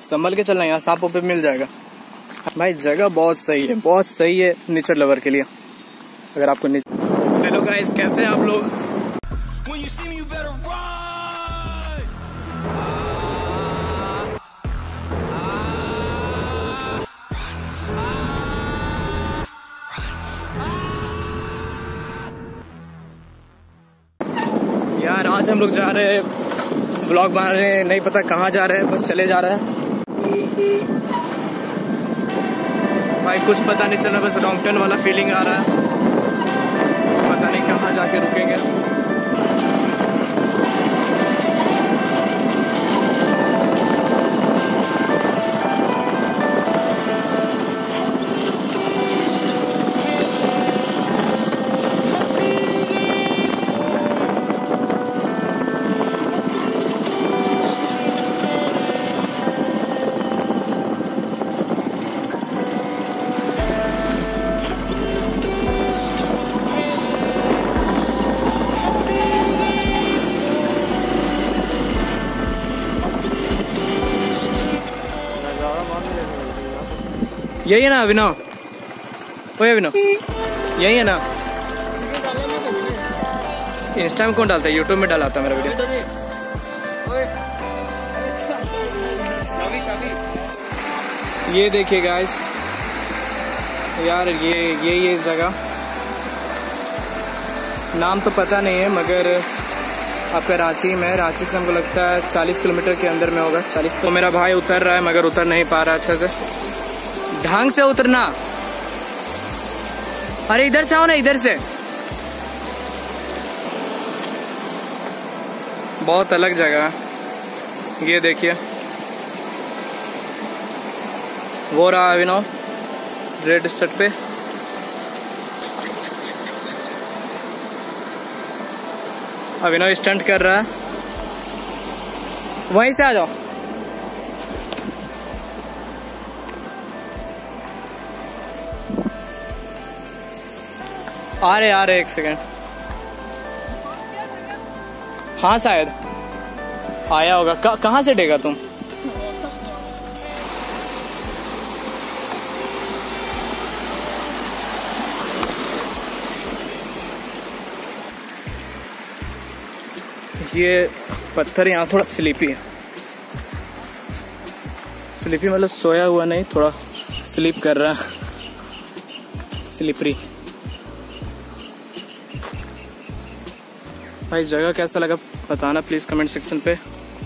संभल के चलना, यहाँ सांप पे मिल जाएगा भाई। जगह बहुत सही है नेचर लवर के लिए। अगर आपको हेलो गाइस, कैसे हैं आप लोग? यार आज हम लोग जा रहे हैं, ब्लॉग बना रहे हैं, नहीं पता कहाँ जा रहे हैं, बस चले जा रहे हैं भाई। कुछ पता नहीं चल रहा, बस रॉन्ग टर्न वाला फीलिंग आ रहा है, पता नहीं कहाँ जाके रुकेंगे। यही है ना अभिनव? ओए अभिनव, यही है ना? इंस्टा में कौन डालता है? यूट्यूब में डालता है मेरा वीडियो। ये देखिए गाइस, यार ये जगह नाम तो पता नहीं है, मगर आपका रांची में, रांची से हमको लगता है 40 किलोमीटर के अंदर में होगा। 40। तो मेरा भाई उतर रहा है मगर उतर नहीं पा रहा अच्छे से। ढंग से उतरना। अरे इधर से आओ ना, इधर से। बहुत अलग जगह है। ये देखिए, वो रहा अभिनव रेड शर्ट पे। अभिनव स्टंट कर रहा है। वहीं से आ जाओ। आ रहे एक सेकंड। हाँ शायद आया होगा। कहाँ से डेगा तुम? ये पत्थर यहाँ थोड़ा स्लिपी है। स्लिपी मतलब सोया हुआ नहीं, थोड़ा स्लिप कर रहा है, स्लिपरी। भाई जगह कैसा लगा बताना प्लीज कमेंट सेक्शन पे।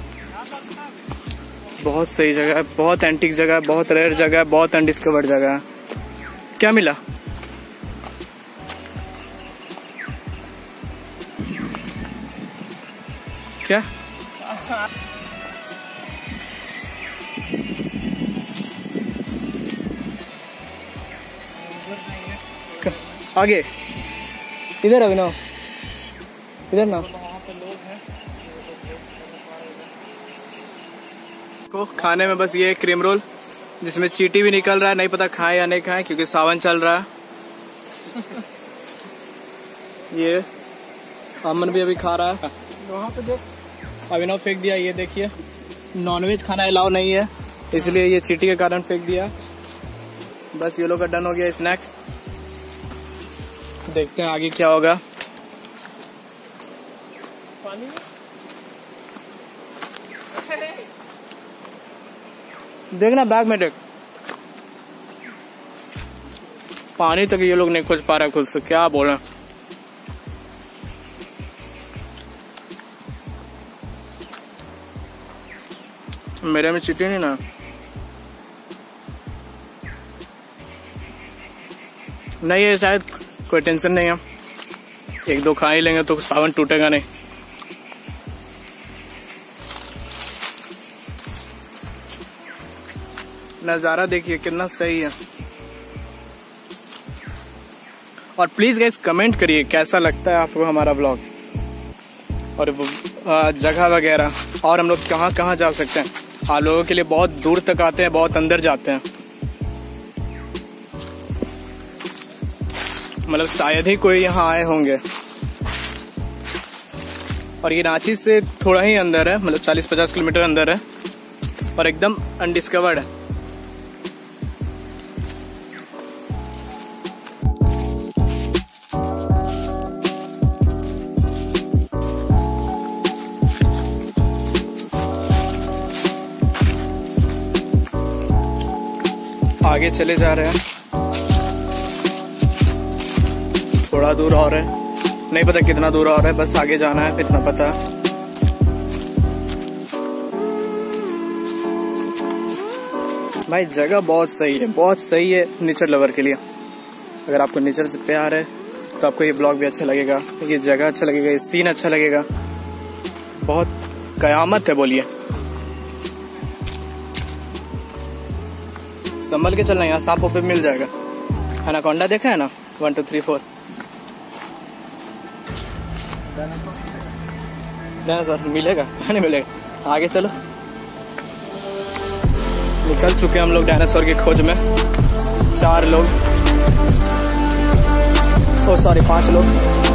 बहुत सही जगह है, बहुत एंटीक जगह है, बहुत रेयर जगह है, बहुत अनडिस्कवर्ड जगह है। क्या मिला? क्या? आगे इधर अभिनव, इधर ना। को खाने में बस ये क्रीम रोल, जिसमें चींटी भी निकल रहा है, नहीं पता खाएं या नहीं खाएं क्योंकि सावन चल रहा है। ये अमन भी अभी खा रहा है। वहाँ पे देख, अभिनव फेंक दिया। ये देखिए, नॉनवेज खाना अलाउ नहीं है, इसलिए ये चींटी के कारण फेंक दिया। बस ये लोग का डन हो गया स्नैक्स। देखते हैं आगे क्या होगा। देखना बैग में देख, पानी तक ये लोग नहीं खोज पा रहा खुद से। क्या बोले? मेरे में चींटी नहीं ना। नहीं है शायद, कोई टेंशन नहीं है। एक दो खा ही लेंगे तो सावन टूटेगा नहीं। नजारा देखिए कितना सही है। और प्लीज गाइस कमेंट करिए कैसा लगता है आपको हमारा ब्लॉग, और जगह वगैरह, और हम लोग कहाँ कहाँ जा सकते हैं। आप लोगों के लिए बहुत दूर तक आते हैं, बहुत अंदर जाते हैं। मतलब शायद ही कोई यहाँ आए होंगे। और ये रांची से थोड़ा ही अंदर है, मतलब 40-50 किलोमीटर अंदर है। और एकदम अनडिस्कवर्ड है। आगे चले जा रहे हैं, थोड़ा दूर और है, नहीं पता कितना दूर और है, बस आगे जाना है, इतना पता है। भाई जगह बहुत सही है, बहुत सही है नेचर लवर के लिए। अगर आपको नेचर से प्यार है तो आपको ये ब्लॉग भी अच्छा लगेगा, ये जगह अच्छा लगेगा, ये सीन अच्छा लगेगा। बहुत कयामत है बोलिए। संभल के चलना, यहाँ सांप पे मिल जाएगा। एनाकोंडा देखा है ना, 1 2 3 4 डायनासोर मिलेगा, नहीं मिलेगा। आगे चलो, निकल चुके हम लोग डायनासोर की खोज में। 4 लोग, ओ सॉरी 5 लोग।